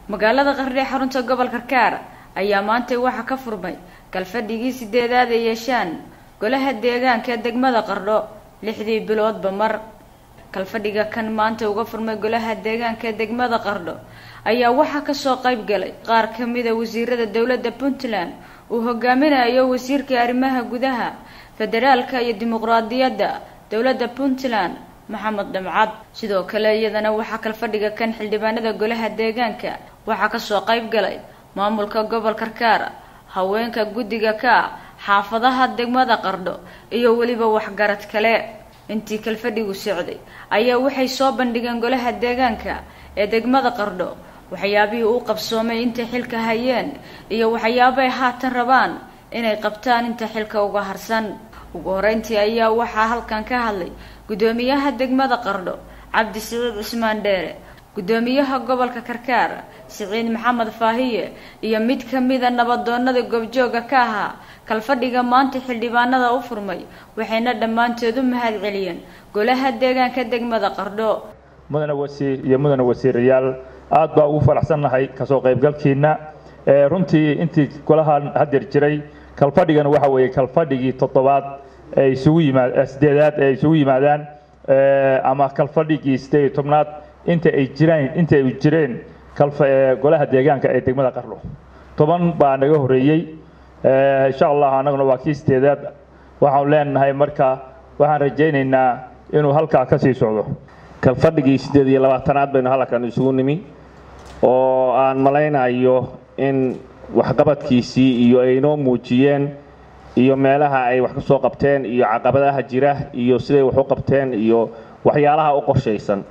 magaalada Qardho xarunta gobolka Kaar ayaa maanta waxa ka furmay kalfadhigii 8aad ee yeeshaan golaha deegaanka degmada Qardho 6 biloodba mar. kalfadhiga kan maanta uga furmay golaha deegaanka degmada Qardho ayaa waxa ka soo qayb galay qaar kamid ah wasiirada dawladda Puntland oo hogaaminayo wasiirka arrimaha gudaha federaalka iyo dimuqraadiyadda dawladda Puntland Maxamed Damcad. sidoo kale iyadana waxa kalfadhiga kan xildhibaanada golaha deegaanka waxa ka soo qayb galay maamulka gobolka Kaar, haweenka guddiga ka xaafadaha degmada Qardho iyo waliba waxgarad kale. intii kalfadhigu socday ayaa waxay soo bandhigeen golaha deegaanka ee degmada Qardho waxyaabihii uu qabsoomay inta xilka hayeen iyo waxyaabo ay haatan rabaan inay qabtaan inta xilka uga harsan. ugu horeyntii ayaa waxa halkan ka hadlay gudoomiyaha degmada Qardho Cabdi Saciid Usmaan Dheere, gudoomiyaha gobolka Karkaar Siciid Maxamed Faahiye iyo mid kamid ah nabadoonnada goobjooga ka ahaa kalfadhiga maanta xildhibaanada u furmay waxayna dhamaantood u mahad celiyeen golaha deegaanka degmada Qardho. mudane wasiir iyo mudane wasiirayaal aad baa ugu faraxsanahay ka soo qaybgalkiina runtii intii golaha hadir jiray kalfadhigan waxa weeye kalfadhigii 7aad ay isugu yimaadaan ama kalfadhigii 18aad inta ay jireen golaha deegaanka ee degmada Qardho 10 baa naga horeeyay insha Allah anaguna waa kii 8aad waxaan leenahay marka waxaan rajaynaynaa inuu halka ka sii socdo. kalfadhigii 28aad baynu halkan isugu nimi oo aan malaynayo in waxqabadkiisii iyo ay noo muujiyeen iyo meelaha ay wax ka soo qabteen iyo caqabadaha jira iyo siday wax u qabteen iyo waxyaalaha u qorsheysan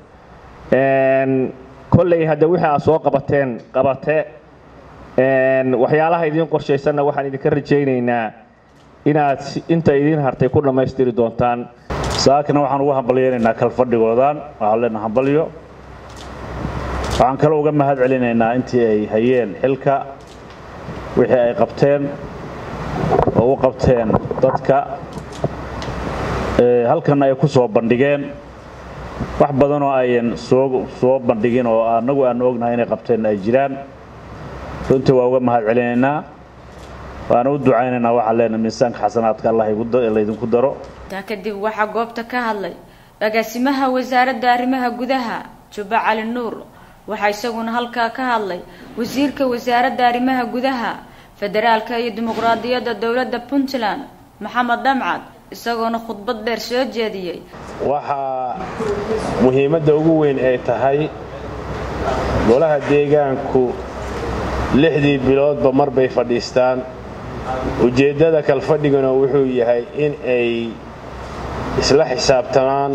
kolley hadda wixii aad soo qabateen waxyaalaha idin qorsheysanna waxaan idinka rajaynaynaa inaad inta idin hartay ku dhammaystiri doontaan. saakana waxaan ugu hambalyeynaa kalfadhigoodan waxaan leenahay hambalyo. waxaan kale uga mahad celinaynaa intii ay hayeen xilka wixii ay qabteen oo u qabteen dadka halkan ay ku soo bandhigeen wax badan oo ayan soo bandhigin oo anagu aan ognahay inay qabteen ay jiraan. runtii waa uga mahad celinaynaa waana u ducaynaynaa waxa leenahay miisaanka xasanaadka Allah idinku daro. kadib waxa goobta ka hadlay agaasimaha wasaaradda arrimaha gudaha Juba Cali Nuur waxa isaguna halka ka hadlay wasiirka wasaaradda arrimaha gudaha federaalka iyo dimuqraadiyadda dawladda Puntland Maxamed Damcad isaguna khudbad dheer soo jeediyay. waxa muhiimadda ugu weyn ay tahay golaha deegaanku 6 biloodba mar bay fadhiistaan. ujeedada kalfadhigana wuxuu yahay in ay isla xisaabtamaan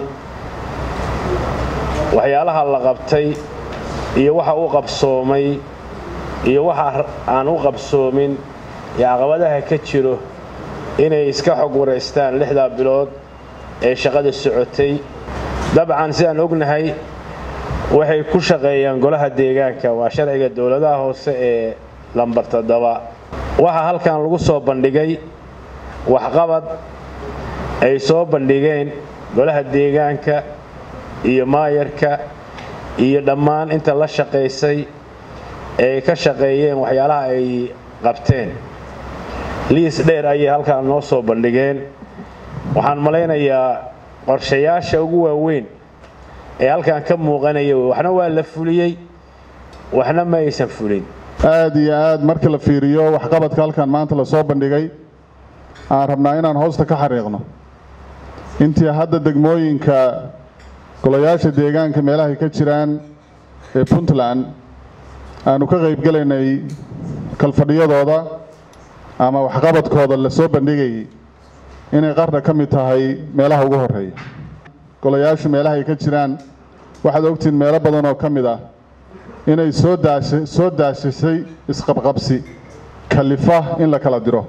waxyaalaha la qabtay iyo waxa uu qabsoomay iyo waxa aan u qabsoomin iyo caqabadaha ka jiro inay iska xog wareystaan 6 bilood ee shaqada socotay. dabcan sidaan ognahay waxay ku shaqeeyaan golaha deegaanka waa sharciga dawladaha hoose ee lambar 7. waxa halkan lagu soo bandhigay waxqabad ay soo bandhigeen golaha deegaanka iyo maayarka iyo dhammaan inta la shaqeysay ee ka shaqeeyeen waxyaalaha ay qabteen. liis dheer ayay halkan noo soo bandhigeen. waxaan malaynayaa qorshayaasha ugu waaweyn ee halkan ka muuqanaya waxna waa la fuliyay waxna ma aysan fulin. aad iyo aad marka la fiiriyo waxqabadka halkan maanta la soo bandhigay aan rabnaa inaan hoosta ka xariiqno intii hadda degmooyinka golayaasha deegaanka meelaha ka jiraan ee Puntland aanu ka qayb galaynay kalfadhiyadooda ama waxqabadkooda la soo bandhigay inay Qardho ka mid tahay meelaha ugu horeeya. golayaasha meelaha ka jiraan waxaad ogtiin meelo badan oo kamid ah inay soo daashay isqabqabsi kalifa in la kala diro.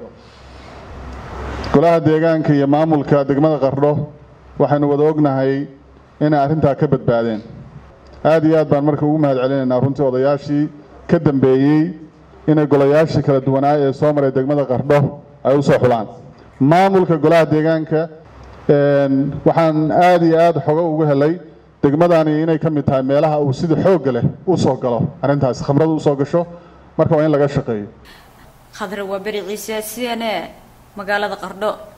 golaha deegaanka iyo maamulka degmada Qardho waxaanu wada ognahay inay arrinta ka badbaadeen. aad iyo aad baan marka ugu mahad celinaynaa runtii odayaashii ka dambeeyay inay golayaashii kala duwanaa ee soo maray degmada Qardho ay u soo xulaan. maamulka golaha deegaanka waxaan aad iyo aad xogo ugu helay degmadani inay ka mid tahay meelaha uu sida xoog leh u soo galo arintaas khamrada u soo gasho marka waa in laga shaqeeyo khadra waa bari ciise CNN magaalada Qardho.